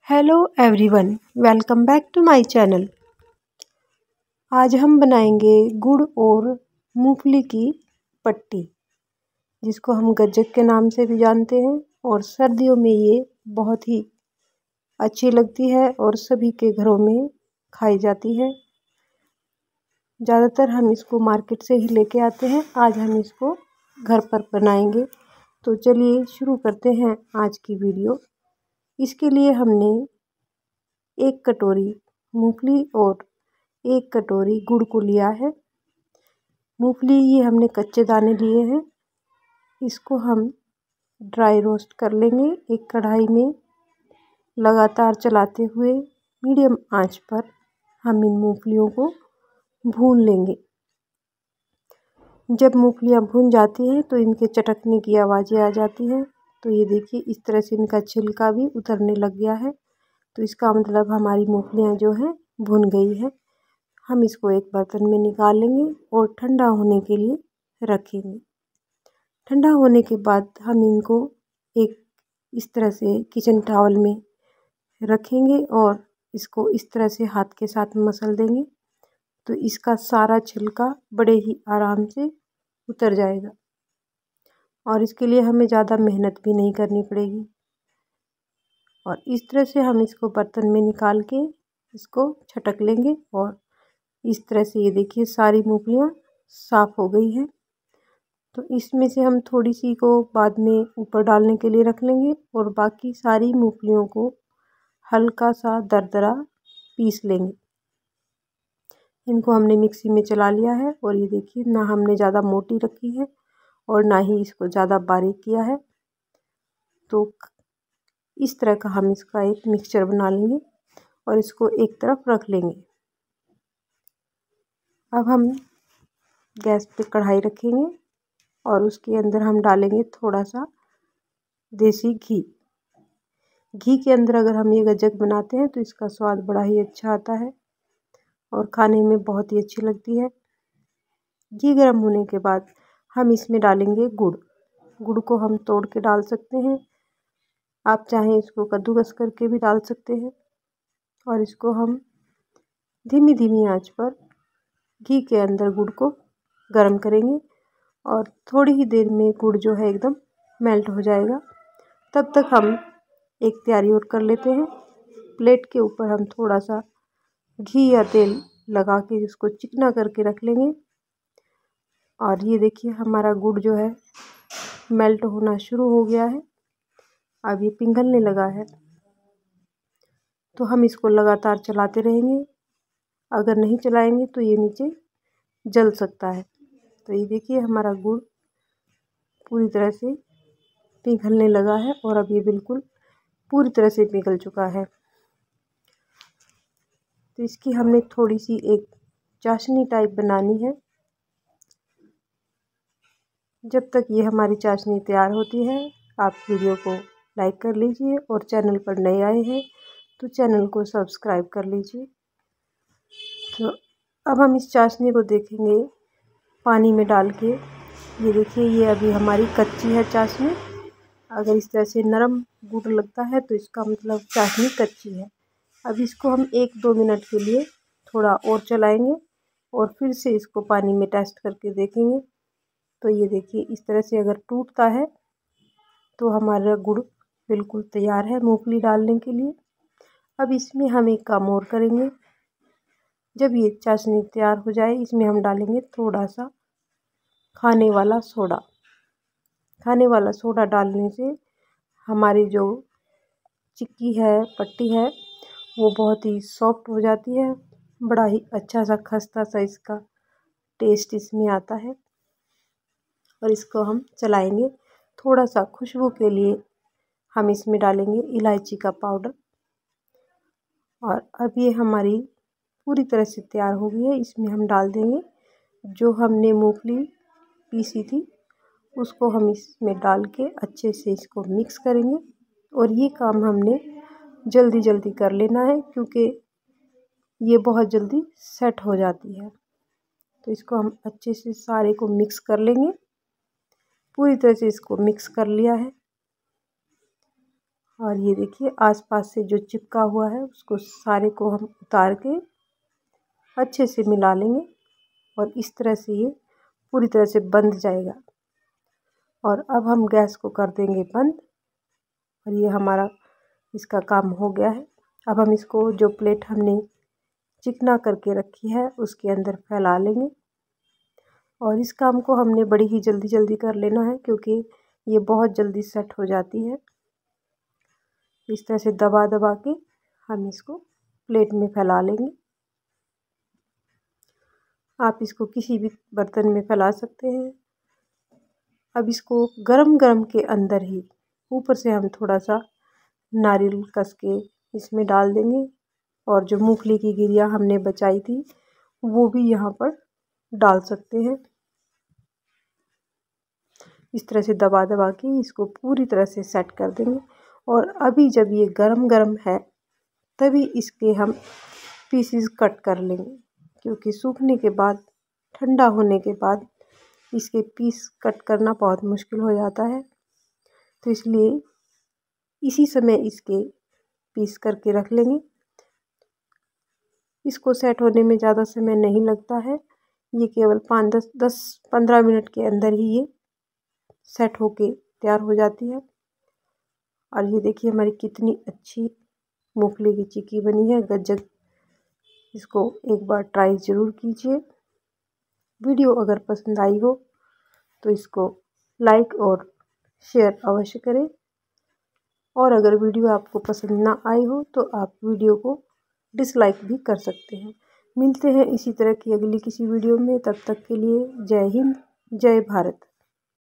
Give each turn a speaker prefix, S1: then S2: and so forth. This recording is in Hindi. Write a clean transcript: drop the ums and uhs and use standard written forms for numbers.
S1: Hello everyone, welcome back to my channel. आज हम बनाएंगे गुड़ और मूंगफली की पट्टी, जिसको हम गज्जक के नाम से भी जानते हैं। और सर्दियों में ये बहुत ही अच्छी लगती है और सभी के घरों में खाई जाती है। ज़्यादातर हम इसको मार्केट से ही लेके आते हैं। आज हम इसको घर पर बनाएंगे। तो चलिए शुरू करते हैं आज की वीडियो। इसके लिए हमने 1 कटोरी मूंगफली और 1 कटोरी गुड़ को लिया है। मूंगफली ये हमने कच्चे दाने लिए हैं। इसको हम ड्राई रोस्ट कर लेंगे एक कढ़ाई में। लगातार चलाते हुए मीडियम आंच पर हम इन मूंगफलियों को भून लेंगे। जब मूंगफलियां भून जाती हैं तो इनके चटकने की आवाज़ें आ जाती हैं। तो ये देखिए, इस तरह से इनका छिलका भी उतरने लग गया है। तो इसका मतलब हमारी मूंगफलियां जो हैं भुन गई है। हम इसको एक बर्तन में निकाल लेंगे और ठंडा होने के लिए रखेंगे। ठंडा होने के बाद हम इनको एक इस तरह से किचन टॉवल में रखेंगे और इसको इस तरह से हाथ के साथ मसल देंगे। तो इसका सारा छिलका बड़े ही आराम से उतर जाएगा और इसके लिए हमें ज़्यादा मेहनत भी नहीं करनी पड़ेगी। और इस तरह से हम इसको बर्तन में निकाल के इसको छटक लेंगे। और इस तरह से ये देखिए, सारी मूंगफलियाँ साफ़ हो गई हैं। तो इसमें से हम थोड़ी सी को बाद में ऊपर डालने के लिए रख लेंगे और बाकी सारी मूंगफलियों को हल्का सा दरदरा पीस लेंगे। इनको हमने मिक्सी में चला लिया है और ये देखिए, ना हमने ज़्यादा मोटी रखी है और ना ही इसको ज़्यादा बारीक किया है। तो इस तरह का हम इसका एक मिक्सचर बना लेंगे और इसको एक तरफ रख लेंगे। अब हम गैस पे कढ़ाई रखेंगे और उसके अंदर हम डालेंगे थोड़ा सा देसी घी। घी के अंदर अगर हम ये गज्जक बनाते हैं तो इसका स्वाद बड़ा ही अच्छा आता है और खाने में बहुत ही अच्छी लगती है। घी गर्म होने के बाद हम इसमें डालेंगे गुड़। गुड़ को हम तोड़ के डाल सकते हैं, आप चाहें इसको कद्दूकस करके भी डाल सकते हैं। और इसको हम धीमी धीमी आंच पर घी के अंदर गुड़ को गर्म करेंगे और थोड़ी ही देर में गुड़ जो है एकदम मेल्ट हो जाएगा। तब तक हम एक तैयारी और कर लेते हैं। प्लेट के ऊपर हम थोड़ा सा घी या तेल लगा के इसको चिकना करके रख लेंगे। और ये देखिए, हमारा गुड़ जो है मेल्ट होना शुरू हो गया है। अब ये पिघलने लगा है। तो हम इसको लगातार चलाते रहेंगे। अगर नहीं चलाएंगे तो ये नीचे जल सकता है। तो ये देखिए, हमारा गुड़ पूरी तरह से पिघलने लगा है और अब ये बिल्कुल पूरी तरह से पिघल चुका है। तो इसकी हमने थोड़ी सी एक चाशनी टाइप बनानी है। जब तक ये हमारी चाशनी तैयार होती है, आप वीडियो को लाइक कर लीजिए और चैनल पर नए आए हैं तो चैनल को सब्सक्राइब कर लीजिए। तो अब हम इस चाशनी को देखेंगे पानी में डाल के। ये देखिए, ये अभी हमारी कच्ची है चाशनी। अगर इस तरह से नरम गुड़ लगता है तो इसका मतलब चाशनी कच्ची है। अब इसको हम 1-2 मिनट के लिए थोड़ा और चलाएंगे और फिर से इसको पानी में टेस्ट करके देखेंगे। तो ये देखिए, इस तरह से अगर टूटता है तो हमारा गुड़ बिल्कुल तैयार है मूंगफली डालने के लिए। अब इसमें हम एक काम और करेंगे। जब ये चाशनी तैयार हो जाए, इसमें हम डालेंगे थोड़ा सा खाने वाला सोडा। खाने वाला सोडा डालने से हमारी जो चिक्की है, पट्टी है, वो बहुत ही सॉफ्ट हो जाती है। बड़ा ही अच्छा सा खस्ता सा इसका टेस्ट इसमें आता है। और इसको हम चलाएंगे। थोड़ा सा खुशबू के लिए हम इसमें डालेंगे इलायची का पाउडर। और अब ये हमारी पूरी तरह से तैयार हो गई है। इसमें हम डाल देंगे जो हमने मूंगफली पीसी थी, उसको हम इसमें डाल के अच्छे से इसको मिक्स करेंगे। और ये काम हमने जल्दी जल्दी कर लेना है क्योंकि ये बहुत जल्दी सेट हो जाती है। तो इसको हम अच्छे से सारे को मिक्स कर लेंगे। पूरी तरह से इसको मिक्स कर लिया है। और ये देखिए आसपास से जो चिपका हुआ है उसको सारे को हम उतार के अच्छे से मिला लेंगे और इस तरह से ये पूरी तरह से बंध जाएगा। और अब हम गैस को कर देंगे बंद और ये हमारा इसका काम हो गया है। अब हम इसको जो प्लेट हमने चिकना करके रखी है उसके अंदर फैला लेंगे और इस काम को हमने बड़ी ही जल्दी कर लेना है क्योंकि ये बहुत जल्दी सेट हो जाती है। इस तरह से दबा के हम इसको प्लेट में फैला लेंगे। आप इसको किसी भी बर्तन में फैला सकते हैं। अब इसको गरम के अंदर ही ऊपर से हम थोड़ा सा नारियल कस के इसमें डाल देंगे और जो मूंगफली की गिरियाँ हमने बचाई थी वो भी यहाँ पर डाल सकते हैं। इस तरह से दबा के इसको पूरी तरह से सेट कर देंगे। और अभी जब ये गरम है तभी इसके हम पीसीज कट कर लेंगे क्योंकि सूखने के बाद ठंडा होने के बाद इसके पीस कट करना बहुत मुश्किल हो जाता है। तो इसलिए इसी समय इसके पीस करके रख लेंगे। इसको सेट होने में ज़्यादा समय नहीं लगता है, ये केवल 5-10-15 मिनट के अंदर ही ये सेट होके तैयार हो जाती है। और ये देखिए हमारी कितनी अच्छी मूंगफली की चिक्की बनी है, गज्जक। इसको एक बार ट्राई ज़रूर कीजिए। वीडियो अगर पसंद आई हो तो इसको लाइक और शेयर अवश्य करें। और अगर वीडियो आपको पसंद ना आई हो तो आप वीडियो को डिसलाइक भी कर सकते हैं। मिलते हैं इसी तरह की अगली किसी वीडियो में, तब तक के लिए जय हिंद, जय भारत।